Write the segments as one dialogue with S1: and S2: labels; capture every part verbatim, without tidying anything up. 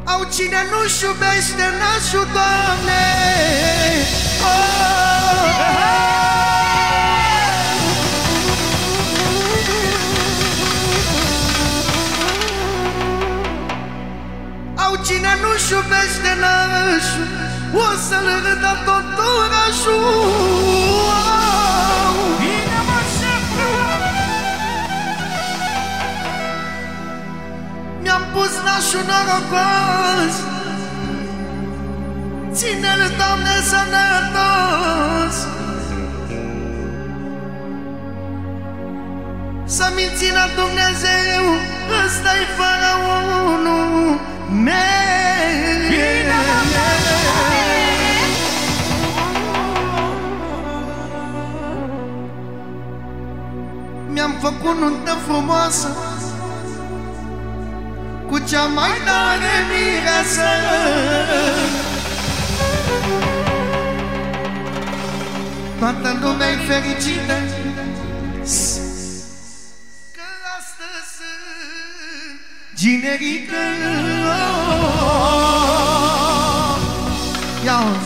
S1: Au cine nu-și iubește nașul, Doamne. Au cine nu-și iubește nașul, o să-l râdă tot orașul. Mi-am pus nașul norocos, ține-l, Doamne, sănătos, să-mi țină Dumnezeu, ăsta-i faraonul meu. Mi-am făcut nuntă frumoasă cu cea mai tare mireasă, toată lumea-i fericită, că astăzi sunt generică. Ia-o!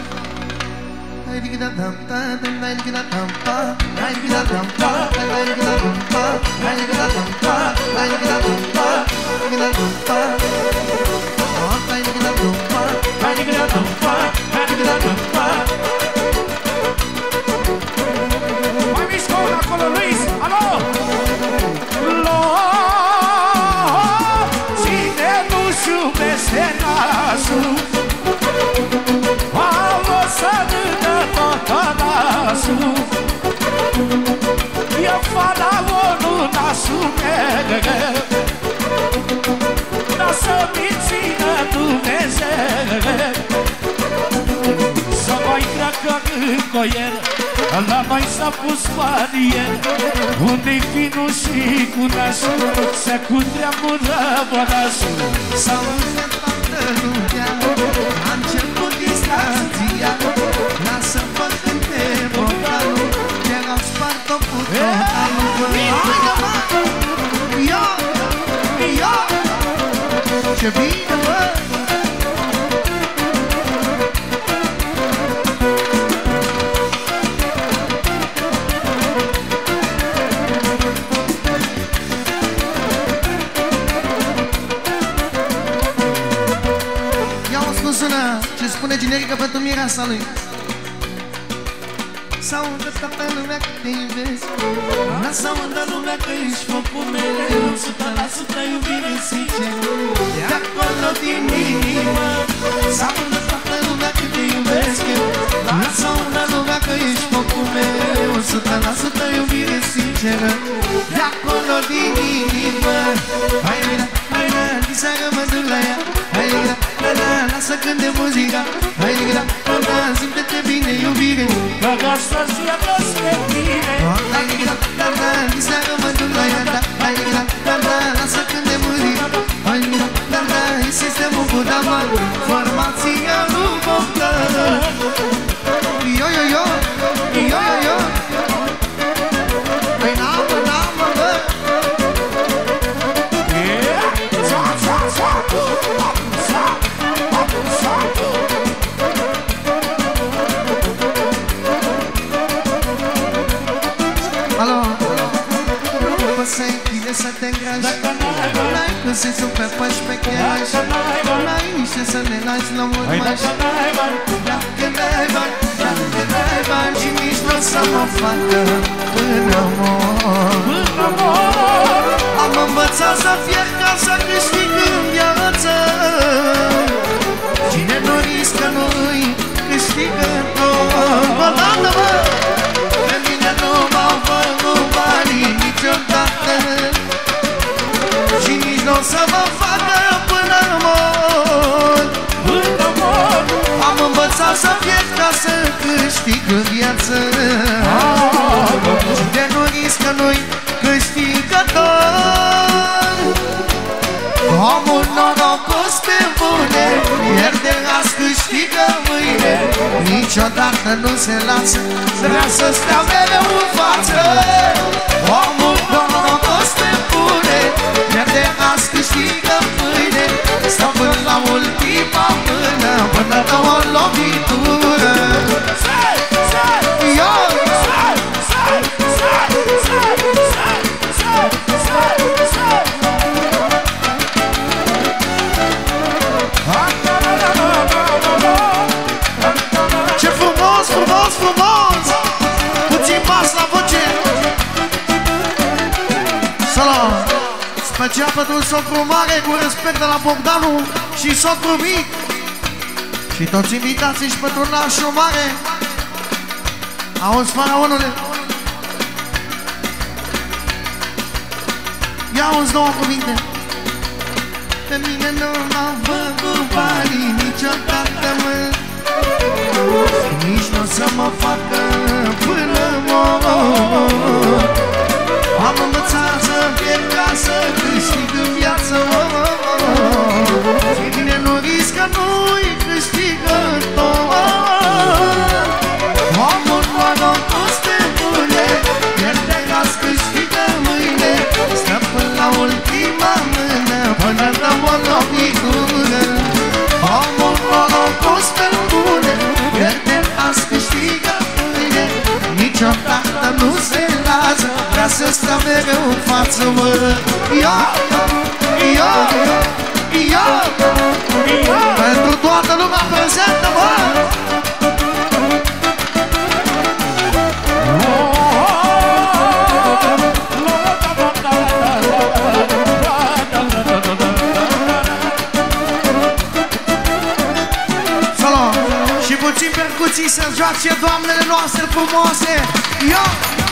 S2: Mai mici acolo, acolo, Luis, alo! Cine nu-și iubește nașul, alo, să râdă tot orașul. E faraonul nașul meu, dar să-mi țină Dumnezeu. Să mai treacă încă o ieră, la noi s-a pus barier, unde-i finul și cu nașul, se cutremură orașul.
S1: S-au înțeles toată lumea, a început distracția, lasă-mă cânte vocalul, te-au spart-o cu totalul. Ia, ia, ce bine, bă! Ce spune generică pentru mireasa lui. S-audă toată lumea că te iubesc, lasă-audă lumea că ești focul meu, sută la sută iubire sinceră, de acolo din inimă. S-audă toată lumea că te iubesc eu, lasă-audă lumea că ești focul meu, sută la sută iubire sinceră, de acolo din inimă. Hai, mira, hai, da, diseară mă duc la ea. Hai, da, da, da, lasă cânte muzica. Hai, da, da, da, simte-te bine, iubire,
S2: că astăzi e peste tine.
S1: hai, da, da, da, diseară mă duc la ea. Hai, da, da, da, lasă cânte muzica. Hai, da, da, da, e sistemul Budaman, formația lui Bogdan. Yo, yo, yo, yo, yo, yo. Păi n-am, n-am, bă. Alo, você quiser să te engaji, n-ai cum să-i super faci pe chiar, n-ai nici ce să ne lași la mult mai. Dacă n-ai bani, dacă n-ai bani, și nici nu o să mă facă până mor. Am învățat să fie ca să câștig în viață, cine nu riscă nu-i câștigă tot. Bă, da, bă, pe mine nu m-au făcut banii niciodată, și nici nu o să mă facă până mor. Am învățat să fie ca să câștig în viață, cine nu riscă nu-i câștigător. Omul norocos pe bune, pierde azi, câștigă mâine, niciodată nu se lasă, vrea să stea mereu în față. Omul norocos pe bune, pierde azi, câștigă mâine, stau până la special pentru socru mare, cu respect de la Bogdanu și socru mic. Și toți invitații și pentru nașul mare. Auzi, faraonule? Ia auzi două cuvinte. Pe mine nu m-au făcut banii niciodată, mă. Nici nu o să mă facă până mor. Am învățat să pierd ca să câștig în viață. Cine nu riscă nu-i câștigător. Omul norocos pe bune, pierde ca-ți câștigă mâine. Stă până la ultima mână, până dă o lovitură. Omul norocos pe bune, pierde ca-ți câștigă mâine. Niciodată nu se lasă, vrea să stă mereu în față, mă. Ia, ia, ia, ia, pentru toată lumea prezentă, mă. Solo, și puțin percuții să joace doamnele noastre frumoase. Ia!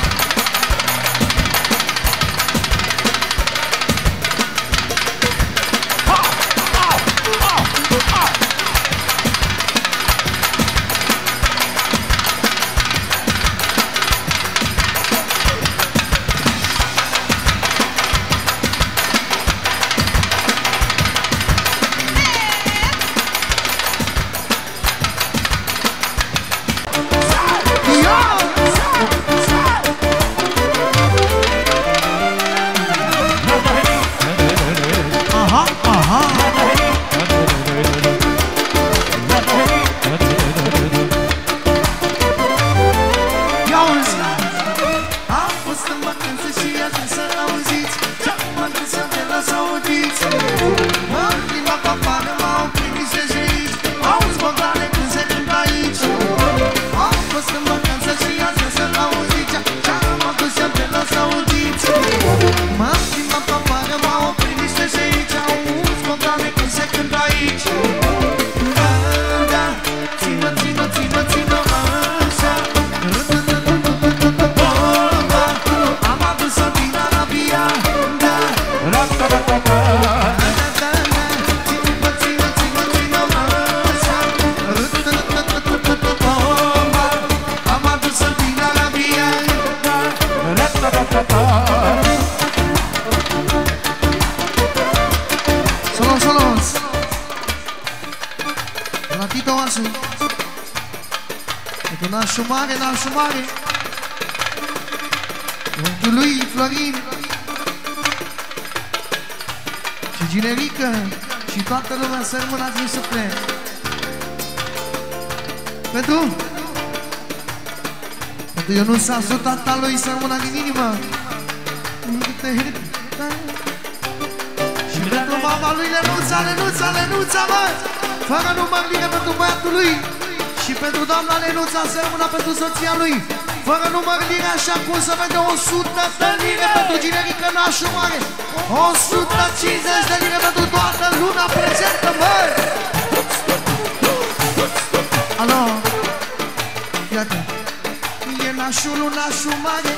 S1: Nașul mare, nașul mare, unchiul lui Florin și Ginerică și toată lumea să rămânați din suflet. Pentru Pentru Ionuț Sasu, tata lui, să rămână din inimă. Și pentru mama lui Lenuța, Lenuța, Lenuța, mă, fără număr bine pentru băiatul lui. Și pentru doamna Lenuța să rămână pentru soția lui, fără număr lire, așa cum se vede, o sută de lire pentru Ginerică, nașul mare, o sută cincizeci de lire pentru toată luna prezentă, băi! Alo, iată, e nașul, nașul mare,